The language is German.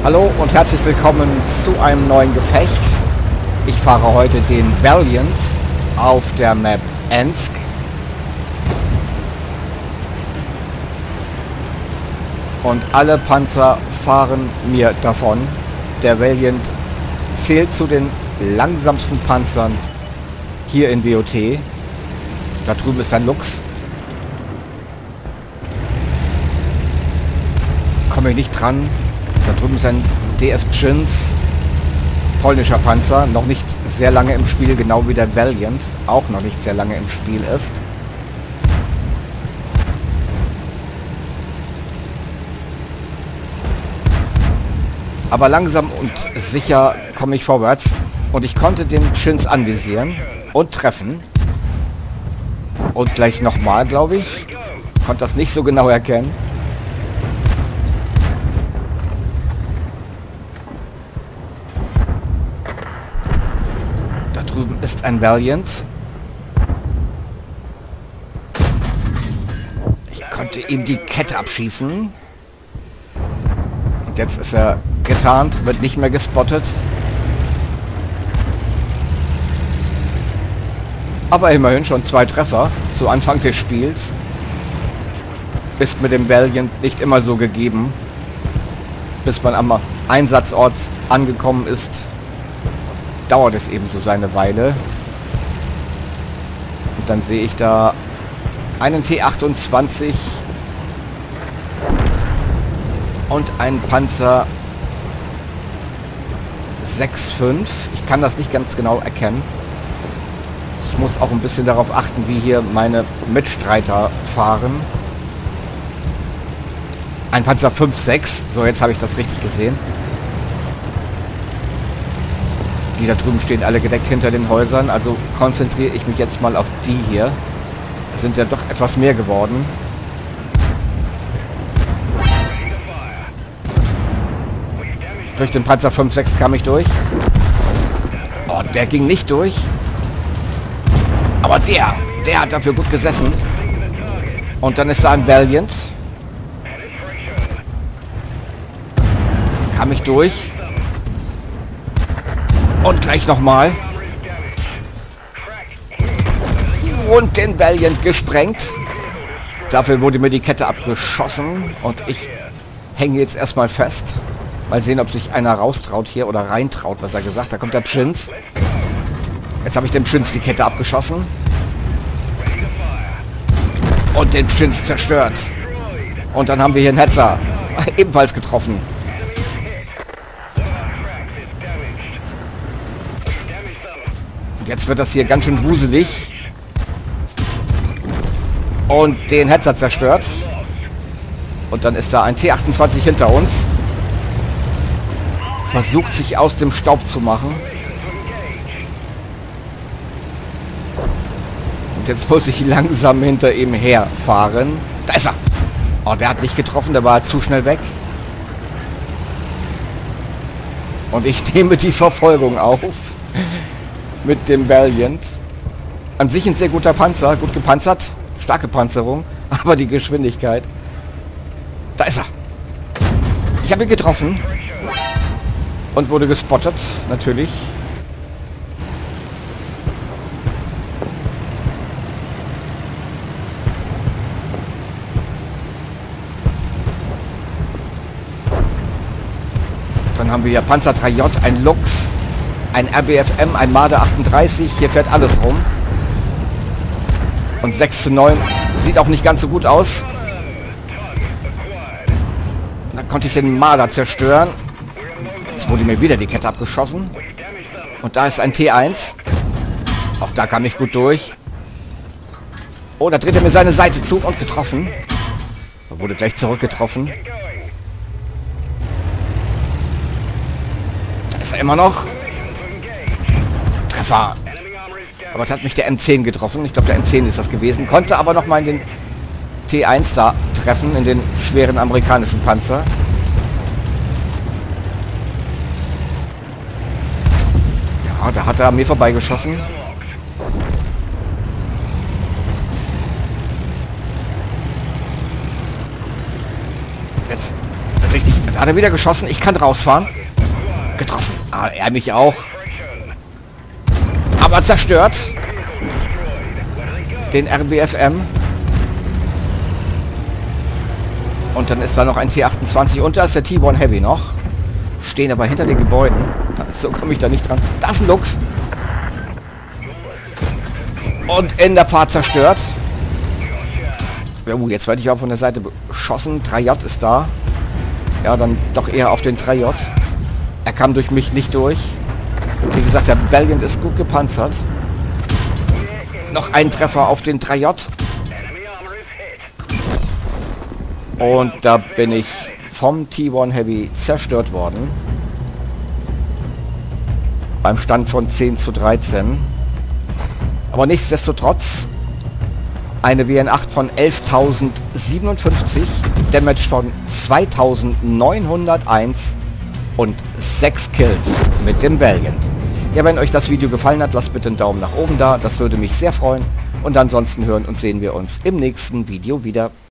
Hallo und herzlich willkommen zu einem neuen Gefecht. Ich fahre heute den Valiant auf der Map Ensk. Und alle Panzer fahren mir davon. Der Valiant zählt zu den langsamsten Panzern hier in WOT. Da drüben ist ein Luchs. Komme ich nicht dran. Da drüben ist ein DS Pschins, polnischer Panzer, noch nicht sehr lange im Spiel, genau wie der Valiant, auch noch nicht sehr lange im Spiel ist. Aber langsam und sicher komme ich vorwärts und ich konnte den Pschins anvisieren und treffen. Und gleich nochmal, glaube ich. Konnte das nicht so genau erkennen. Drüben ist ein Valiant. Ich konnte ihm die Kette abschießen. Und jetzt ist er getarnt, wird nicht mehr gespottet. Aber immerhin schon 2 Treffer zu Anfang des Spiels. Ist mit dem Valiant nicht immer so gegeben. Bis man am Einsatzort angekommen ist, dauert es eben so seine Weile. Und dann sehe ich da einen T28 und einen Panzer 6.5. Ich kann das nicht ganz genau erkennen. Ich muss auch ein bisschen darauf achten, wie hier meine Mitstreiter fahren. Ein Panzer 5.6. So, jetzt habe ich das richtig gesehen. Die da drüben stehen alle gedeckt hinter den Häusern. Also konzentriere ich mich jetzt mal auf die hier. Es sind ja doch etwas mehr geworden. Durch den Panzer 5.6 kam ich durch. Oh, der ging nicht durch. Aber der hat dafür gut gesessen. Und dann ist da ein Valiant. Kam ich durch. Und gleich nochmal. Und den Valiant gesprengt. Dafür wurde mir die Kette abgeschossen. Und ich hänge jetzt erstmal fest. Mal sehen, ob sich einer raustraut hier oder reintraut, was er gesagt hat. Da kommt der Pschins. Jetzt habe ich dem Pschins die Kette abgeschossen. Und den Pschins zerstört. Und dann haben wir hier einen Hetzer. Ebenfalls getroffen. Jetzt wird das hier ganz schön wuselig. Und den Hetzer zerstört. Und dann ist da ein T28 hinter uns. Versucht sich aus dem Staub zu machen. Und jetzt muss ich langsam hinter ihm herfahren. Da ist er. Oh, der hat nicht getroffen, der war zu schnell weg. Und ich nehme die Verfolgung auf. Mit dem Valiant. An sich ein sehr guter Panzer, gut gepanzert, starke Panzerung, aber die Geschwindigkeit. Da ist er. Ich habe ihn getroffen und wurde gespottet, natürlich. Dann haben wir hier Panzer 3J, ein Luchs. Ein RBFM, ein Marder 38, hier fährt alles rum. Und 6:9 sieht auch nicht ganz so gut aus. Dann konnte ich den Marder zerstören. Jetzt wurde mir wieder die Kette abgeschossen. Und da ist ein T1. Auch da kam ich gut durch. Oh, da dreht er mir seine Seite zu und getroffen. Da wurde gleich zurückgetroffen. Da ist er immer noch. Treffer. Aber es hat mich der M10 getroffen. Ich glaube, der M10 ist das gewesen. Konnte aber noch mal in den T1 da treffen, in den schweren amerikanischen Panzer. Ja, da hat er an mir vorbeigeschossen. Jetzt Richtig, da hat er wieder geschossen. Ich kann rausfahren. Getroffen. Ah, er mich auch. Aber zerstört. Den RBFM. Und dann ist da noch ein T28 und da ist der T1 Heavy noch. Stehen aber hinter den Gebäuden. So komme ich da nicht dran. Da ist ein Lux. Und in der Fahrt zerstört. Jetzt werde ich auch von der Seite beschossen. 3J ist da. Ja, dann doch eher auf den 3J. Er kam durch mich nicht durch. Wie gesagt, der Valiant ist gut gepanzert. Noch ein Treffer auf den 3J. Und da bin ich vom T1 Heavy zerstört worden. Beim Stand von 10:13. Aber nichtsdestotrotz eine WN8 von 11.057, Damage von 2.901 und 6 Kills mit dem Valiant. Ja, wenn euch das Video gefallen hat, lasst bitte einen Daumen nach oben da, das würde mich sehr freuen. Und ansonsten hören und sehen wir uns im nächsten Video wieder.